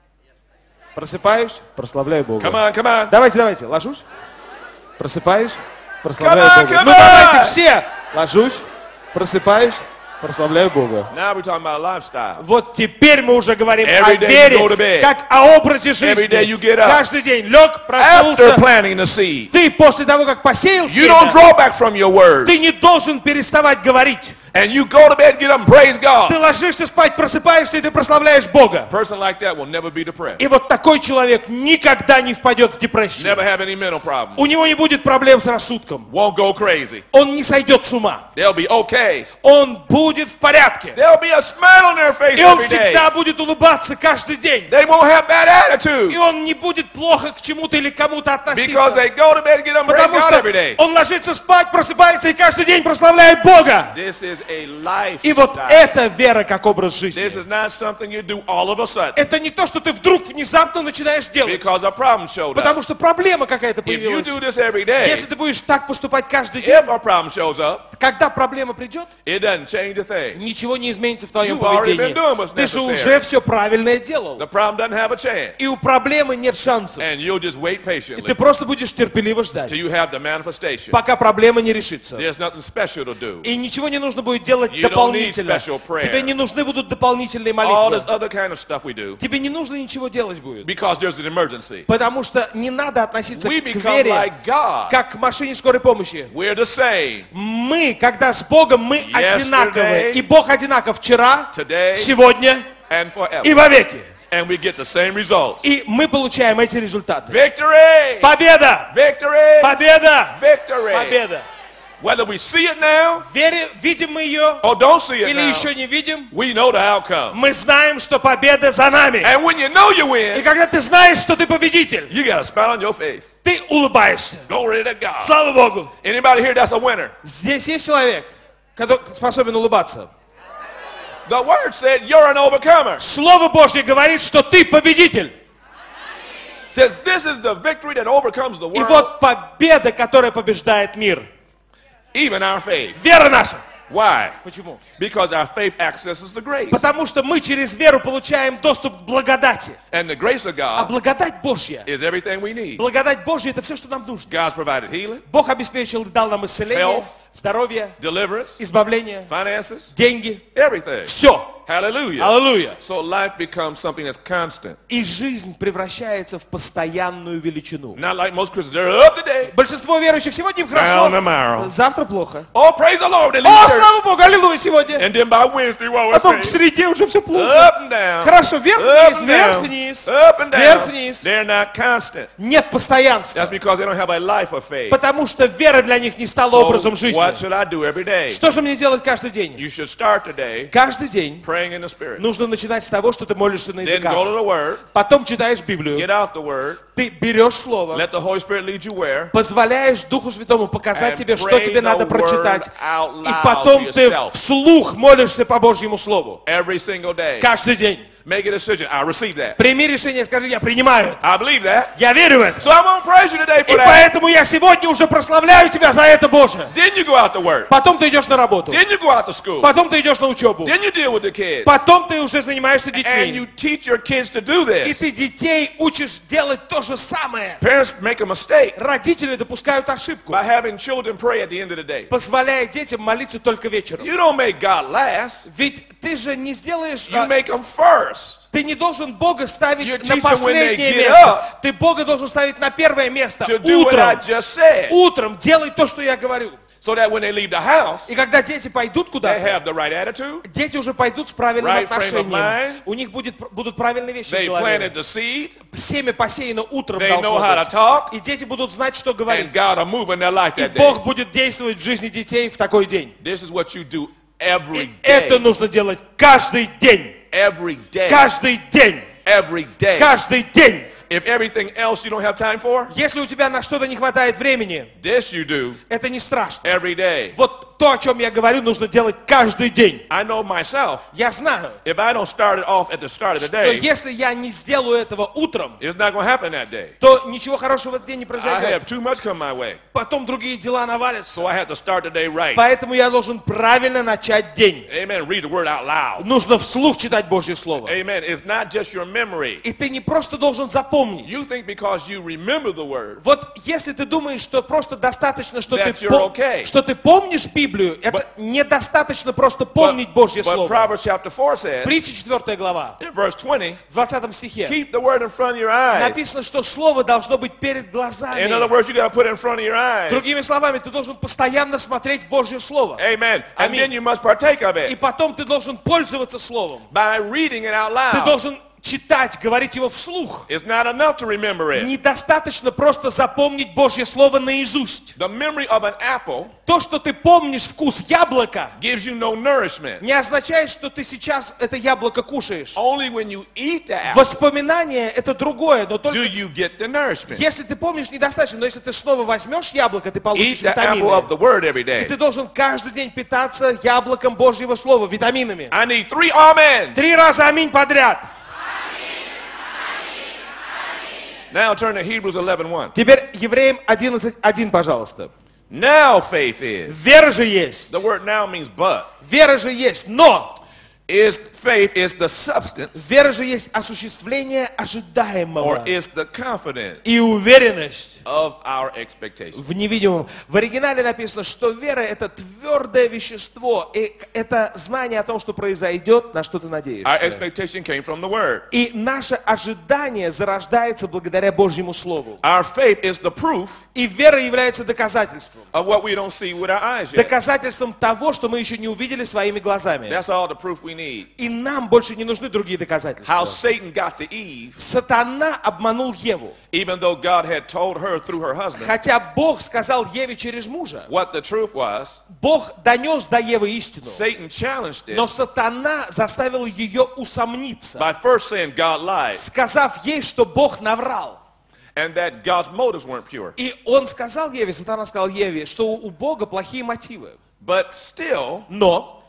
просыпаюсь, прославляю Бога. Come on, come on. Давайте, ложусь, просыпаюсь, прославляю Come on, Бога. come Ну on. давайте все. Ложусь, просыпаюсь, прославляю Бога. Now we're talking about lifestyle. Вот теперь мы уже говорим о Every day вере, you go to bed. как о образе Every day you жизни. get up. Каждый день лег, After проснулся. planting the seed, Ты после того, как посеял you don't семя, draw back from your words. ты не должен переставать говорить. And you go to bed, get up and praise Ты God. ложишься спать, просыпаешься, и ты прославляешь Бога. A person like that will never be depressed. И вот такой человек никогда не впадет в депрессию. Never have any mental problems. У него не будет проблем с рассудком. Won't go crazy. Он не сойдет с ума. They'll be okay. Он будет в порядке. There'll be a smile on their face И он every day. всегда будет улыбаться каждый день. They won't have bad И attitude он не будет плохо к чему-то или к кому-то because относиться. they go to bed and get up and praise Потому God every что day. он ложится спать, просыпается и каждый день прославляет Бога. This is a lifestyle. И вот это вера как образ жизни. This is not something you do all of a sudden Это не то, что ты вдруг внезапно начинаешь делать. because a problem showed up. Потому что проблема какая-то If you появилась. do this every Если day, ты будешь так поступать каждый день, if a problem shows up, когда проблема придет, it doesn't change a thing. ничего не изменится в твоем You've already поведении. been doing what's Ты же necessary. уже все правильное делал. The problem doesn't have a chance. И у проблемы нет шансов. And you'll just wait И ты patiently просто будешь терпеливо ждать, till you have the manifestation. пока проблема не решится. There's nothing special to do. И ничего не нужно будет делать You don't дополнительно. need special prayer. Тебе не нужны будут дополнительные All this молитвы. other kind of stuff we do Тебе не нужно ничего делать будет. because there's an emergency. Потому что не надо относиться We к become вере like God. как к машине скорой помощи. We're the same Мы, когда с Богом, мы Yesterday, одинаковы. И Бог одинаков вчера, today, сегодня and и forever. вовеки. And we get the same results. И мы получаем эти результаты. Victory! Победа! Victory! Победа! Victory! Победа! Whether we see it now Видим мы ее or don't see it или now, еще не видим, we know the outcome. мы знаем, что победа за нами. And when you know you И win, когда ты знаешь, что ты победитель, you got a smile on your face. ты улыбаешься. Glory to God. Слава Богу! Anybody here that's a winner? Здесь есть человек, который способен улыбаться. The word said you're an overcomer. Слово Божье говорит, что ты победитель. says this is the victory that overcomes the И world, вот победа, которая побеждает мир. even our faith. Вера наша. Why? Почему? Because our faith accesses the grace. Потому что мы через веру получаем доступ к благодати. And the grace of А God благодать Божья, is everything we need. благодать Божья — это все, что нам нужно. God's provided healing, Бог обеспечил, дал нам исцеление, Health. здоровье, deliverance, избавление, finances, деньги. everything. Все. Hallelujah. Аллилуйя. So life becomes something that's constant. И жизнь превращается в постоянную величину. Not like most Christians, they're up today. Большинство верующих сегодня им Down хорошо, tomorrow. завтра плохо. Oh, praise the Lord. They leave О, church. слава Богу, аллилуйя сегодня. And then by Wednesday, what was Потом к среде уже все плохо. Up and down. Хорошо, Up вверх-вниз, and down. вверх-вниз, Up and down. вверх-вниз. They're not constant. Нет постоянства. That's because they don't have a life of faith. Потому что вера для них не стала So образом жизни. what should I do every day? Что же мне делать каждый день? You should start today Каждый день praying in the Spirit. нужно начинать с того, что ты молишься на Then go языках. to the Word, Потом читаешь Библию, get out the Word, ты берешь слово, let the Holy Spirit lead you where? позволяешь Духу Святому показать And тебе, что pray тебе надо the прочитать. word out И loud потом to ты yourself. вслух молишься по Божьему Слову. Every single day. Каждый день. Make a decision. I receive that. Прими решение, скажи: я принимаю. I believe that. Я верю в это. So I'm going to praise you today И for that. поэтому я сегодня уже прославляю тебя за это, Боже. Then you go out to work. Потом ты идешь на работу. Then you go out to school. Потом ты идешь на учебу. Then you deal with the kids. Потом ты уже занимаешься And детьми. you teach your kids to do И this. ты детей учишь делать то же самое. Parents make a mistake Родители допускают ошибку, by having children pray at the end of the day. позволяя детям молиться только вечером. You don't make God last. Ведь ты же не сделаешь... You make them first. Ты не должен Бога You ставить teach на them when they последнее get место. up. Ты Бога должен ставить на первое место. To do what I Утром. just said. Утром делай то, что я говорю. So that when they leave the house, И когда дети пойдут they куда-то, have the right attitude. дети уже пойдут с правильным Right frame of mind. отношением. У них будут правильные вещи в They голове. planted the seed. Семя посеяно утром They know должно how to быть. talk. И дети будут знать, что And говорить. God will move in their life И that day. Бог будет действовать в жизни детей в такой день. This is what you do every И это day. нужно делать каждый день. Every day. Каждый день. Every day. Каждый день. If everything else you don't have time for, Если у тебя на что-то не хватает времени, this you do это не страшно. every day. Вот то, о чем я говорю, нужно делать каждый день. I know myself, Я знаю, if I don't start it off at the start of the что day, если я не сделаю этого утром, it's not going to happen that day. то ничего хорошего в этот день не I произойдет. have too much come my way. Потом другие дела навалятся. So I have to start the day right. Поэтому я должен правильно начать день. Amen. Read the word out loud. Нужно вслух читать Божье Слово. Amen. It's not just your memory. И ты не просто должен запомнить. You think because you remember the word, Вот если ты думаешь, что просто достаточно, что That ты, you're okay. что ты помнишь Библию, это недостаточно просто помнить Божье but Слово. Proverbs chapter 4 says, Притча 4 глава, in verse 20, в 20 стихе, keep the word in front of your eyes. написано, что Слово должно быть перед In other глазами. words, you got to put it in front of your eyes. Другими словами, ты должен постоянно смотреть в Божье Слово. Amen. And Аминь. then you must partake of И it потом ты должен пользоваться Словом. by reading it out Ты loud. должен читать, говорить его вслух. It's not enough to remember it. Недостаточно просто запомнить Божье Слово наизусть. The memory of an apple То, что ты помнишь вкус яблока, gives you no nourishment. не означает, что ты сейчас это яблоко кушаешь. Only when you eat the apple Воспоминание — это другое, но do только you get the nourishment. если ты помнишь, недостаточно. Но если ты снова возьмешь яблоко, ты получишь Eat the apple of витамины. the word every И day. ты должен каждый день питаться яблоком Божьего Слова, витаминами. I need 3 amen. 3 раза аминь подряд. Now turn to Hebrews 11:1. Теперь Евреям 11:1, пожалуйста. Now faith is. Вера же есть. The word now means but. Вера же есть, но Faith is the substance вера же есть осуществление or ожидаемого is the confidence и уверенность of our expectation. в невидимом. В оригинале написано, что вера — это твердое вещество, и это знание о том, что произойдет, на что ты Our надеешься. expectation came from the word. И наше ожидание зарождается благодаря Божьему Слову. Our faith is the proof И вера является доказательством. of what we don't see with our eyes yet. Доказательством того, что мы еще не увидели своими глазами. That's all the proof we need. И нам больше не нужны другие доказательства. How Satan got to Eve, Сатана обманул Еву. even though God had told her through her husband Хотя Бог сказал Еве через мужа. what the truth was, Бог донес до Евы истину. Satan challenged Но it сатана заставил ее усомниться, by first saying God lied сказав ей, что Бог наврал. and that God's motives weren't pure. И он сказал Еве, сатана сказал Еве, что у Бога плохие мотивы. But still, Но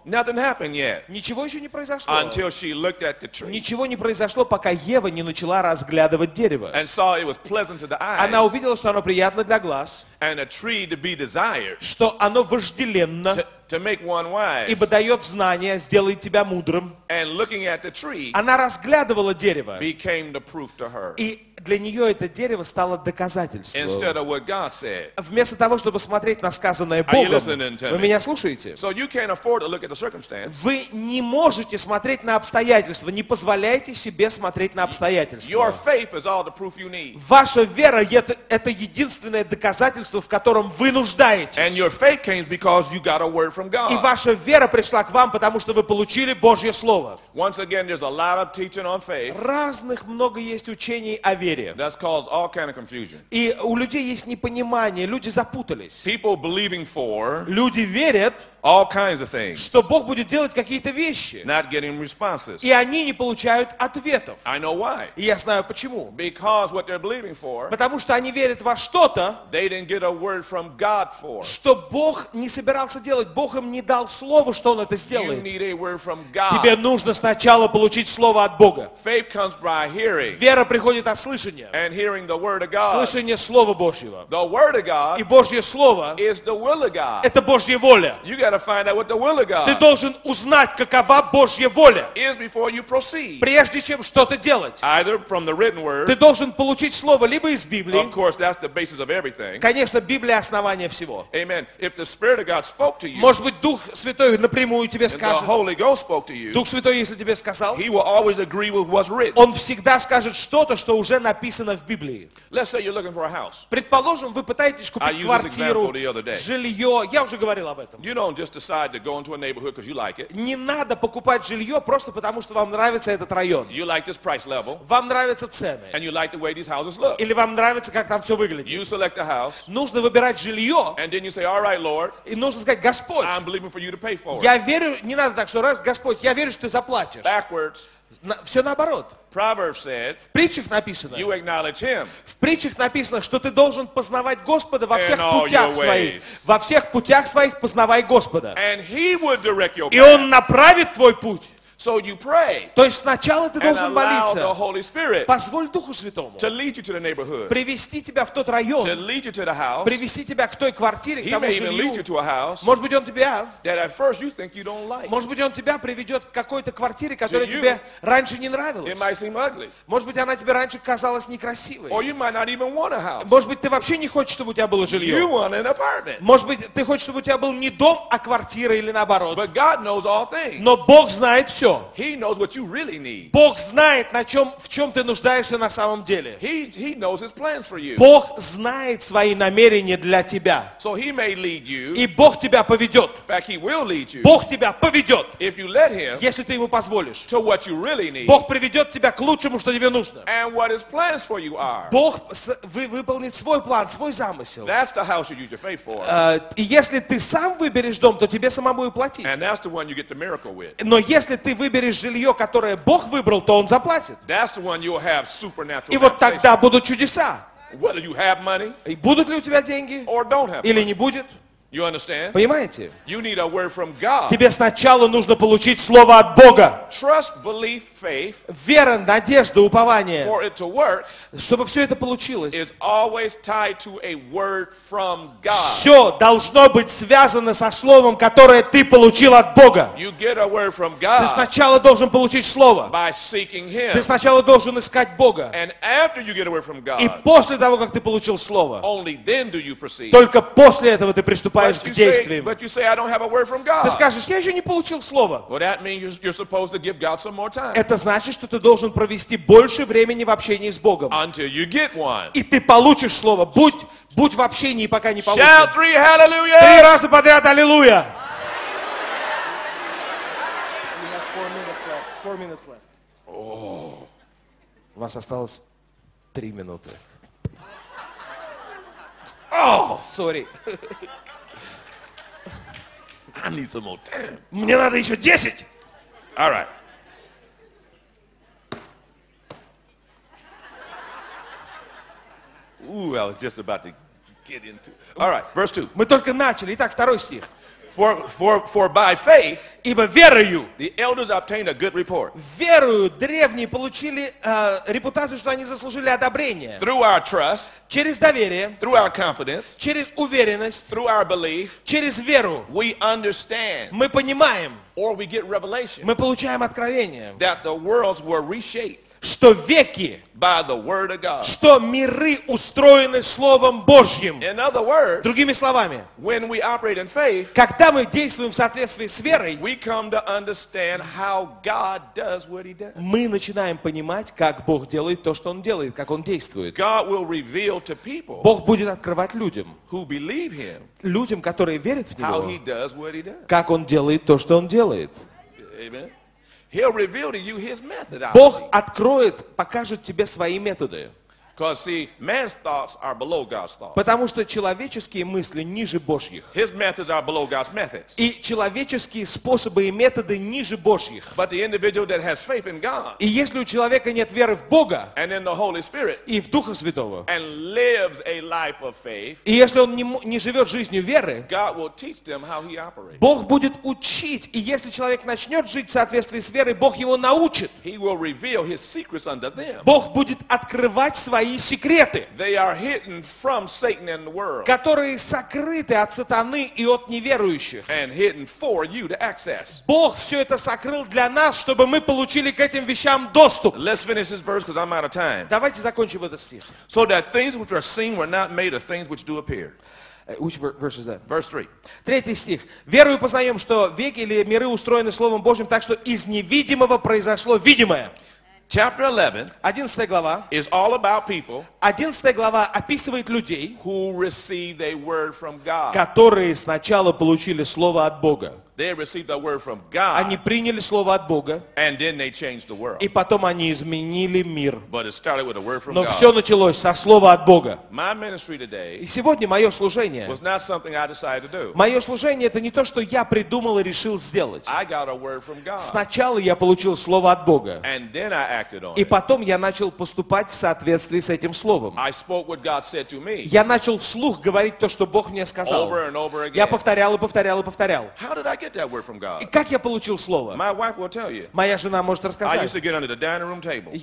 nothing happened yet Ничего еще не произошло. until she looked at the tree Ничего не произошло, пока Ева не начала разглядывать дерево. and saw it was pleasant to the Она eyes увидела, что оно приятно для глаз, and a tree to be desired что оно вожделенно, to make one wise. ибо дает знания, сделает тебя мудрым. And looking at the tree Она разглядывала дерево, became the proof to her и для нее это дерево стало instead доказательством. of what God said. Вместо того, чтобы смотреть на сказанное Are you Богом, listening to вы me? меня слушаете? So you can't afford to look at the circumstance. Вы не можете смотреть на обстоятельства, не позволяйте себе смотреть на Your обстоятельства. faith is all the proof you need. Ваша вера это единственное доказательство, в котором вы нуждаетесь. And your faith came because you got a word from И God. ваша вера пришла к вам, потому что вы получили Божье Слово. Once again, there's a lot of teaching on faith. Разных много есть учений о вере. That's caused all kind of confusion. И у людей есть непонимание, люди запутались. People believing for Люди верят, all kinds of things, что Бог будет делать какие-то вещи. not getting responses. И они не получают ответов. I know why. И я знаю почему. Because what they're believing for, Потому что они верят во что-то, they didn't get a word from God for. что Бог не собирался делать. Бог им не дал слово, что Он это You сделает. need a word from Тебе God. нужно сначала получить слово от Бога. Faith comes by hearing, Вера приходит от слышания. and hearing the word of God. Слышание Слова Божьего. The word of И God Божье Слово is the will of God. это Божья воля. You got to find out what the will of Ты God должен узнать, какова Божья воля, is before you proceed. прежде чем что-то делать. Either from the written Ты word, должен получить слово либо из of Библии. course, that's the basis of everything. Конечно, Библия основание всего. Amen. If the Spirit of God spoke to you, Может быть, Дух Святой напрямую тебе and the скажет. Holy Ghost spoke to you, Дух Святой, если тебе сказал, He will always agree with what's written. Он всегда скажет что-то, что уже написано в Библии. Let's say you're looking for a house. Предположим, вы пытаетесь I купить used this квартиру, example the other day. жилье. Я уже говорил об этом. You don't just decide to go into a neighborhood because you like it. Не надо покупать жилье просто потому, что вам нравится этот район. You like this price level, Вам нравятся цены. and you like the way these houses look. Или вам нравится, как там все выглядит. You select a house, Нужно выбирать жилье. and then you say, all right, Lord, И нужно сказать, Господь, I'm believing for you to pay for it. я верю, не надо так, что раз, Господь, я верю, что ты заплатишь. Backwards, Все наоборот. Proverbs said, В притчах написано, you acknowledge Him. в притчах написано, что ты должен познавать Господа во всех In all путях your своих. ways. Во всех путях своих познавай Господа. And He would direct your И path. Он направит твой путь. So you pray То есть сначала ты and должен allow the молиться. Holy Spirit Позволь Духу Святому to lead you to the neighborhood, привести тебя в тот to район, lead you to the house. привести тебя к той квартире, к He тому may even lead you жилью. to a house Может быть, Он тебя, that at first you think you don't like. может быть, Он тебя приведет к какой-то квартире, которая you. тебе раньше не нравилась. It might seem ugly. Может быть, она тебе раньше казалась некрасивой. Or you might not even want a house. Может быть, ты вообще не хочешь, чтобы у тебя было You жилье. want an apartment. Может быть, ты хочешь, чтобы у тебя был не дом, а квартира или наоборот. But God knows all things. Но Бог знает все. He knows what you really need. Бог знает, в чем ты нуждаешься на самом деле. He knows His plans for you. Бог знает свои намерения для тебя. So He may lead you. И Бог тебя поведет. In fact, He will lead you. Бог тебя поведет, If you let Him если ты ему позволишь. to what you really need. Бог приведет тебя к лучшему, что тебе нужно. And what His plans for you are. Бог выполнит свой план, свой замысел. That's the house you use your faith for. И если ты сам выберешь дом, то тебе самому и платить. And that's the one you get the miracle with. Но если ты выберешь жилье, которое Бог выбрал, то Он заплатит. That's the one you'll have supernatural И вот manifestation. тогда будут чудеса. Whether you have money И будут ли у тебя деньги or don't have или money. не будет? You understand? Понимаете? You need a word from God. Тебе сначала нужно получить слово от Бога. Trust, belief, faith, Вера, надежда, упование. for it to work, Чтобы все это получилось, is always tied to a word from God. все должно быть связано со словом, которое ты получил от Бога. You get a word from Ты God сначала должен получить слово. by seeking Ты Him. сначала должен искать Бога. And after you get a word from И God, после того, как ты получил слово, only then do you proceed. только после этого ты приступаешь But к you, say, действиям. but you say, I don't have a word from God. Ты скажешь, я еще не получил слово. Well, that means you're supposed to give God some more time Это значит, что ты должен провести больше времени в общении с Богом. until you get one. И ты получишь слово. Будь в общении, пока не получишь. Shout 3 hallelujah! 3 раза подряд аллилуйя. У вас осталось 3 минуты. О, сори. I need some more time. Мне надо еще 10. All right. Ooh, I was just about to get into. All right, verse 2. Мы только начали. Итак, 2 стих. For by faith, Ибо верою, the elders obtained a good report. верою древние получили репутацию, что они заслужили одобрение. Through our trust, Через доверие, through our confidence, через уверенность, through our belief, через веру we understand, мы понимаем, or we get revelation, мы получаем откровение, that the worlds were reshaped что веки, by the word of God. что миры устроены Словом Божьим. In other words, Другими словами, when we operate in faith, когда мы действуем в соответствии с верой, we come to understand how God does what he does. мы начинаем понимать, как Бог делает то, что Он делает, как Он действует. God will reveal to people Бог будет открывать людям, who believe him людям, которые верят в how Него, he does what he does. как Он делает то, что Он делает. Amen. He'll reveal to you his methodology. Бог откроет, покажет тебе свои методы. Because see, man's thoughts are below God's thoughts. Потому что человеческие мысли ниже Божьих. His methods are below God's methods. И человеческие способы и методы ниже Божьих. But the individual that has faith in God И если у человека нет веры в Бога and in the Holy Spirit и в Духа Святого, and lives a life of faith, и если он не живет жизнью веры, God will teach them how he operates. Бог будет учить. И если человек начнет жить в соответствии с верой, Бог его научит. He will reveal his secrets unto them. Бог будет открывать свои секреты, They are hidden from Satan and the world которые сокрыты от сатаны и от неверующих. and hidden for you to access. Бог все это сокрыл для нас, чтобы мы получили к этим вещам доступ. Let's finish this verse because I'm out of time. Давайте закончим этот стих. So that things which are seen were not made of things which do appear. Which verse is that? Verse 3. 3 стих. «Верою познаем, что веки или миры устроены Словом Божьим, так что из невидимого произошло видимое». Chapter 11 11 глава. is all about people 11 глава описывает людей, who received a word from God. которые сначала получили Слово от Бога. They received a word from God, Они приняли Слово от Бога, and then they changed the world. и потом они изменили мир. But it started with a word from Но God. все началось со Слова от Бога. My ministry И today сегодня мое служение, was not something I decided to do. мое служение это не то, что я придумал и решил сделать. I got a word from God, Сначала я получил Слово от Бога, and then I acted on и it. потом я начал поступать в соответствии с этим Словом. I spoke what God said to me Я начал вслух говорить то, что Бог мне сказал. over and over Я again. повторял и повторял и повторял. How did I get that word from God? И как я получил Слово? My wife will tell you. Моя жена может I рассказать. used to get under the dining room table,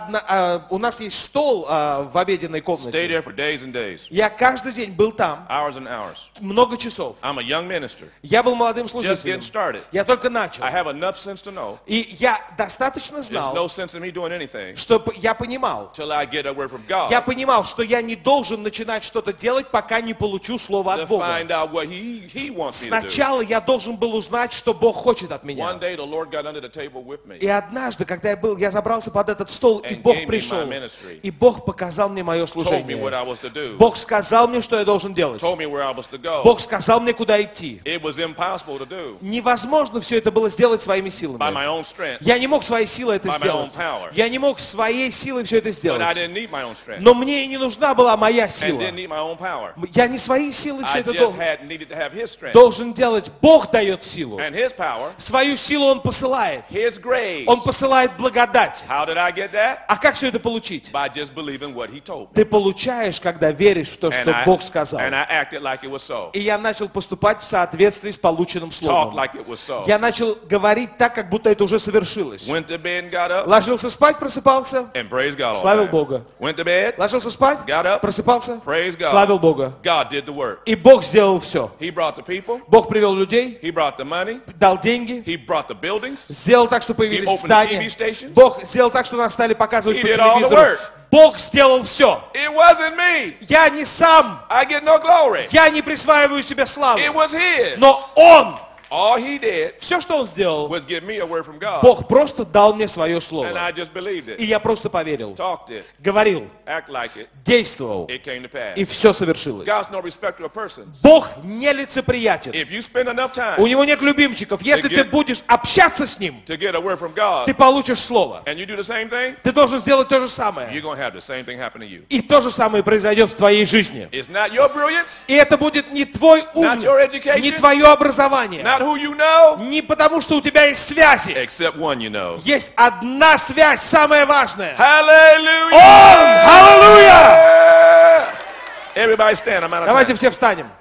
У нас есть стол в обеденной stay комнате. there for days and days, Я каждый день был там hours and hours. много часов. I'm a young minister, Я был молодым just служителем. getting started. Я только начал. I have enough sense to know И я достаточно there's знал, no sense in me doing anything что я понимал. till I get a word from Я God понимал, что я не должен начинать что-то делать, пока не получу Слово to от Бога. find out what He wants me to do. Сначала я должен был узнать, что Бог хочет от One меня. day the Lord got under the table with me И однажды, когда я забрался под этот стол, и And Бог gave me пришел, my ministry. и Бог показал мне мое told me what служение. I was to do, Бог сказал мне, что я должен делать. told me where I was to go. Бог сказал мне, куда идти. It was impossible to do Невозможно все это было сделать своими by силами. my own strength, Я не мог своей силой это by my сделать. own power. Я не мог своей силой все это but I сделать. didn't need my own strength Но мне и не нужна была моя and сила. didn't need my own power. Я не своей силой все I это just needed to have His strength должен делать. Бог дает силу. and His power, Свою силу Он посылает. His grace. Он посылает благодать. How did I get that? А как все это получить? By just believing what He told me. Ты получаешь, когда веришь в то, что Бог сказал. And I acted like it was so. И я начал поступать в соответствии с полученным Talk словом. like it was so. Я начал говорить так, как будто это уже совершилось. Went to bed and got up Ложился спать, просыпался, and praised God all славил night. Бога. Went to bed, Ложился спать, got up, просыпался, praised God. славил Бога. God did the work. И Бог сделал все. He brought the people, Бог привел людей, He brought the money, дал деньги, He brought the buildings, сделал так, что He появились opened the здания. TV stations. Бог сделал так, что нас стали показывать He по did all the телевизору. work. Бог сделал все. It wasn't me. Я не сам, I get no glory. я не присваиваю себе славу. It was His. Но Он, All He did все, что Он сделал, was give me a word from God. Бог просто дал мне свое And слово. I just believed И it. я просто поверил. Talked it. Говорил, Act like it. действовал. It came to pass. И все совершилось. God's no respecter of persons. Бог нелицеприятен. If you spend enough У time Него нет любимчиков. Если ты будешь общаться с Ним, to get a word from God ты получишь слово. and you do the same thing, Ты должен сделать то же you're самое. going to have the same thing happen to you. И то же самое произойдет в твоей жизни. It's not your brilliance, И это будет не твой ум, Not your education. не твое образование, not who you know, не потому, что у тебя есть связи. except one you know. Есть одна связь, самая важная. Hallelujah! Он! Аллилуйя! Everybody stand. I'm out of Давайте time. все встанем.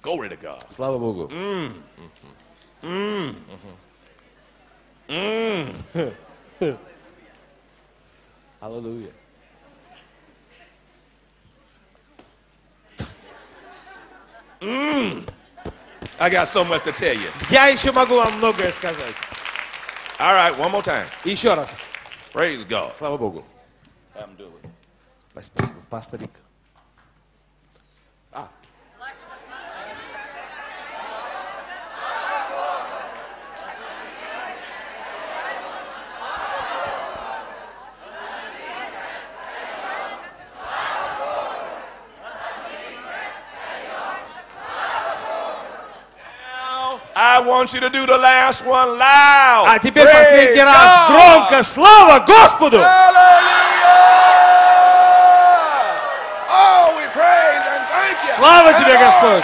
Glory to God. Слава Богу. Аллилуйя. I got so much to tell you. Я еще могу вам многое сказать. All right, one more time. Еще раз. Praise God. Слава Богу. Спасибо, пастор Рик. I want you to do the last one loud. А теперь Praise последний раз God. громко. Слава Господу! Hallelujah! Oh, we praise and thank you. Слава тебе, Господь!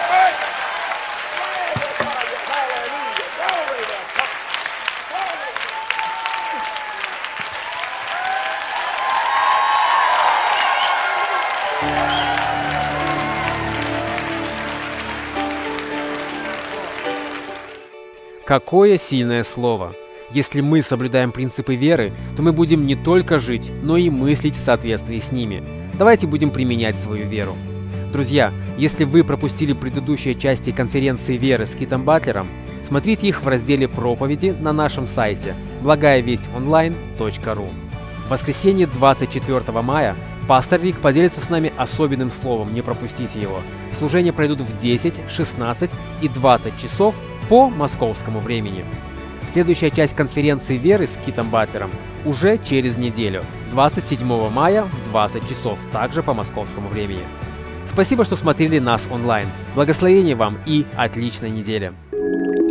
Какое сильное слово! Если мы соблюдаем принципы веры, то мы будем не только жить, но и мыслить в соответствии с ними. Давайте будем применять свою веру. Друзья, если вы пропустили предыдущие части конференции веры с Китом Батлером, смотрите их в разделе «Проповеди» на нашем сайте благаявестьонлайн.ру. В воскресенье 24 мая пастор Рик поделится с нами особенным словом, не пропустите его. Служения пройдут в 10, 16 и 20 часов по московскому времени. Следующая часть конференции веры с Китом Батлером уже через неделю, 27 мая в 20 часов, также по московскому времени. Спасибо, что смотрели нас онлайн. Благословения вам и отличной недели!